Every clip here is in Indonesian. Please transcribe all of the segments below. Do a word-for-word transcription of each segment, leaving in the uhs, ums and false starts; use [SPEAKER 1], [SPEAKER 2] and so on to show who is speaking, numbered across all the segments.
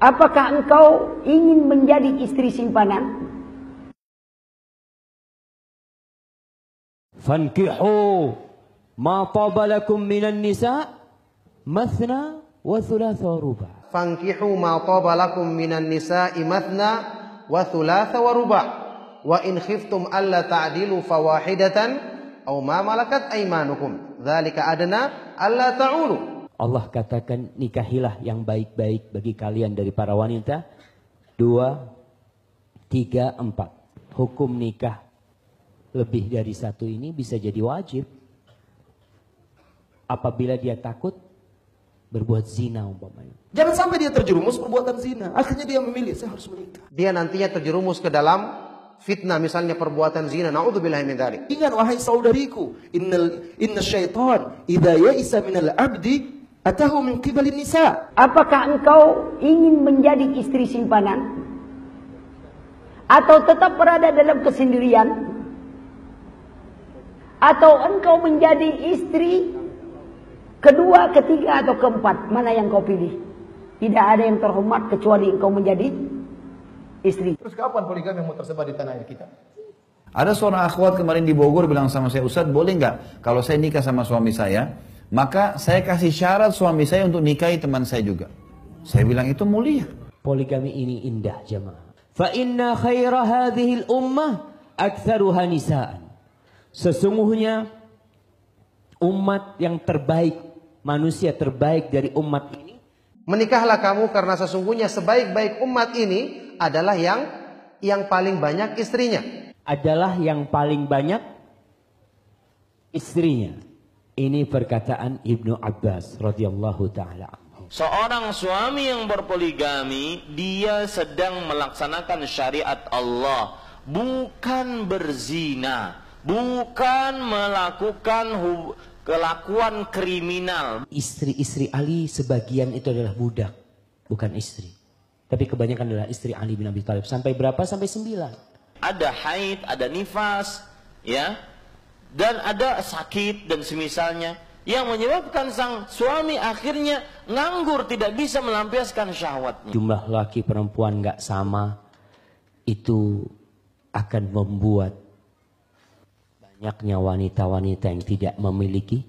[SPEAKER 1] Apakah engkau ingin menjadi istri simpanan?
[SPEAKER 2] Fankihu ma taba lakum minan nisa mathna wa thulatha wa ruba.
[SPEAKER 3] Fankihu ma taba lakum minan nisa'i mathna wa thulatha wa ruba. Wa in khiftum alla ta'dilu fawahidatan aw ma malakat aymanukum. Dzalika adna alla ta'ulu.
[SPEAKER 2] Allah katakan nikahilah yang baik-baik bagi kalian dari para wanita. Dua, tiga, empat. Hukum nikah lebih dari satu ini bisa jadi wajib. Apabila dia takut berbuat zina umpamanya.
[SPEAKER 4] Jangan sampai dia terjerumus perbuatan zina. Akhirnya dia memilih, saya harus menikah.
[SPEAKER 3] Dia nantinya terjerumus ke dalam fitnah, misalnya perbuatan zina. Na'udzubillahi min dzalik.
[SPEAKER 4] Ingat wahai saudariku, innal inna syaitan idza ya'isa minal abdi atahu min qibalin nisa.
[SPEAKER 1] Apakah engkau ingin menjadi istri simpanan? Atau tetap berada dalam kesendirian? Atau engkau menjadi istri kedua, ketiga, atau keempat? Mana yang kau pilih? Tidak ada yang terhormat kecuali engkau menjadi istri.
[SPEAKER 5] Terus kapan poligami mau tersebar di tanah air kita? Ada seorang akhwat kemarin di Bogor bilang sama saya, Ustadz boleh nggak kalau saya nikah sama suami saya, maka saya kasih syarat suami saya untuk nikahi teman saya juga. Saya bilang itu mulia.
[SPEAKER 2] Poligami ini indah jemaah. Fa inna khaira hadhil ummah aktsaruha nisaan. Sesungguhnya umat yang terbaik, manusia terbaik dari umat ini.
[SPEAKER 3] Menikahlah kamu karena sesungguhnya sebaik-baik umat ini adalah yang yang paling banyak istrinya.
[SPEAKER 2] Adalah yang paling banyak istrinya. Ini perkataan Ibnu Abbas radhiyallahu taala anhu.
[SPEAKER 6] Seorang suami yang berpoligami, dia sedang melaksanakan syariat Allah, bukan berzina, bukan melakukan hub kelakuan kriminal.
[SPEAKER 2] Istri-istri Ali sebagian itu adalah budak, bukan istri. Tapi kebanyakan adalah istri Ali bin Abi Thalib. Sampai berapa? Sampai sembilan.
[SPEAKER 6] Ada haid, ada nifas, ya, dan ada sakit dan semisalnya, yang menyebabkan sang suami akhirnya nganggur, tidak bisa melampiaskan syahwatnya.
[SPEAKER 2] Jumlah laki perempuan nggak sama, itu akan membuat banyaknya wanita-wanita yang tidak memiliki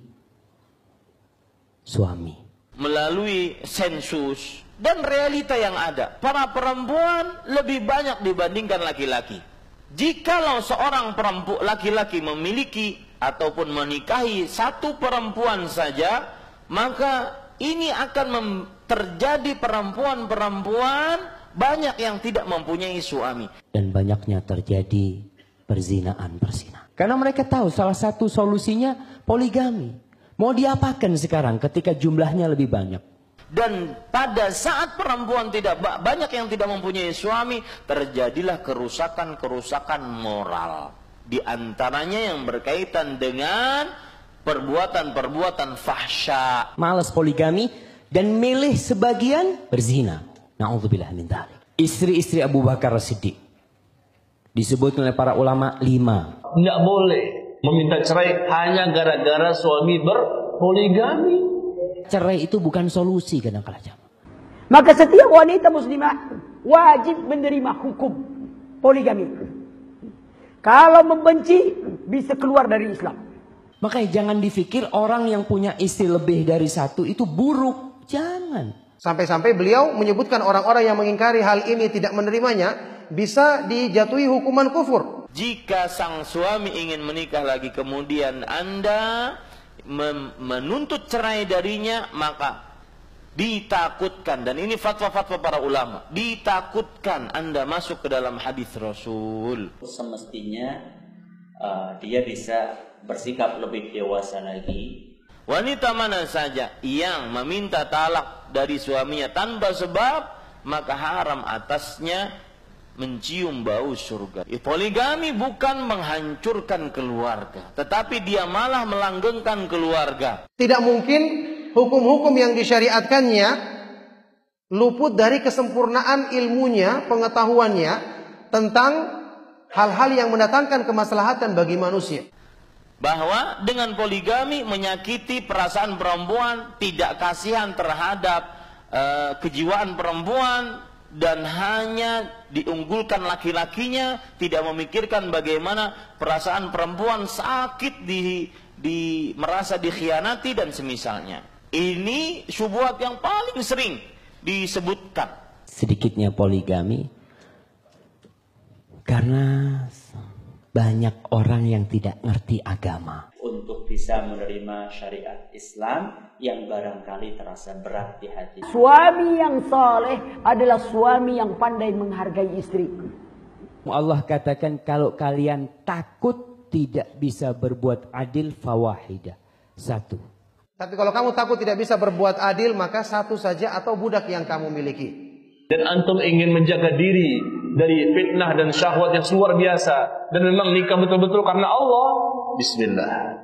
[SPEAKER 2] suami.
[SPEAKER 6] Melalui sensus dan realita yang ada, para perempuan lebih banyak dibandingkan laki-laki. Jikalau seorang perempuan laki-laki memiliki ataupun menikahi satu perempuan saja, maka ini akan terjadi perempuan-perempuan banyak yang tidak mempunyai suami.
[SPEAKER 2] Dan banyaknya terjadi perzinaan-perzinaan. Karena mereka tahu salah satu solusinya poligami. Mau diapakan sekarang ketika jumlahnya lebih banyak?
[SPEAKER 6] Dan pada saat perempuan tidak banyak yang tidak mempunyai suami, terjadilah kerusakan-kerusakan moral. Di antaranya yang berkaitan dengan perbuatan-perbuatan fahsya.
[SPEAKER 2] Malas poligami dan milih sebagian berzina. Na'udzubillah min dzalik. Istri-istri Abu Bakar As-Siddiq disebut oleh para ulama lima.
[SPEAKER 7] Tidak boleh meminta cerai hanya gara-gara suami berpoligami.
[SPEAKER 2] Cerai itu bukan solusi kadang-kadang jamaah.
[SPEAKER 1] Maka setiap wanita muslimah wajib menerima hukum poligami. Kalau membenci bisa keluar dari Islam.
[SPEAKER 2] Makanya jangan dipikir orang yang punya istri lebih dari satu itu buruk. Jangan.
[SPEAKER 3] Sampai-sampai beliau menyebutkan orang-orang yang mengingkari hal ini tidak menerimanya bisa dijatuhi hukuman kufur.
[SPEAKER 6] Jika sang suami ingin menikah lagi kemudian Anda menuntut cerai darinya, maka ditakutkan, dan ini fatwa-fatwa para ulama, ditakutkan Anda masuk ke dalam hadis Rasul.
[SPEAKER 8] Semestinya uh, dia bisa bersikap lebih dewasa lagi.
[SPEAKER 6] Wanita mana saja yang meminta talak dari suaminya tanpa sebab, maka haram atasnya mencium bau surga. Poligami bukan menghancurkan keluarga, tetapi dia malah melanggengkan keluarga.
[SPEAKER 3] Tidak mungkin hukum-hukum yang disyariatkannya luput dari kesempurnaan ilmunya, pengetahuannya tentang hal-hal yang mendatangkan kemaslahatan bagi manusia.
[SPEAKER 6] Bahwa dengan poligami menyakiti perasaan perempuan, tidak kasihan terhadap uh, kejiwaan perempuan dan hanya diunggulkan laki-lakinya, tidak memikirkan bagaimana perasaan perempuan sakit di, di merasa dikhianati dan semisalnya. Ini syubhat yang paling sering disebutkan.
[SPEAKER 2] Sedikitnya poligami karena banyak orang yang tidak ngerti agama.
[SPEAKER 8] Untuk bisa menerima syariat Islam yang barangkali terasa berat di hati.
[SPEAKER 1] Suami yang saleh adalah suami yang pandai menghargai istri.
[SPEAKER 2] Allah katakan kalau kalian takut tidak bisa berbuat adil fawahidah. Satu.
[SPEAKER 3] Tapi kalau kamu takut tidak bisa berbuat adil, maka satu saja atau budak yang kamu miliki.
[SPEAKER 7] Dan antum ingin menjaga diri dari fitnah dan syahwat yang luar biasa, dan memang nikah betul-betul karena Allah, bismillah.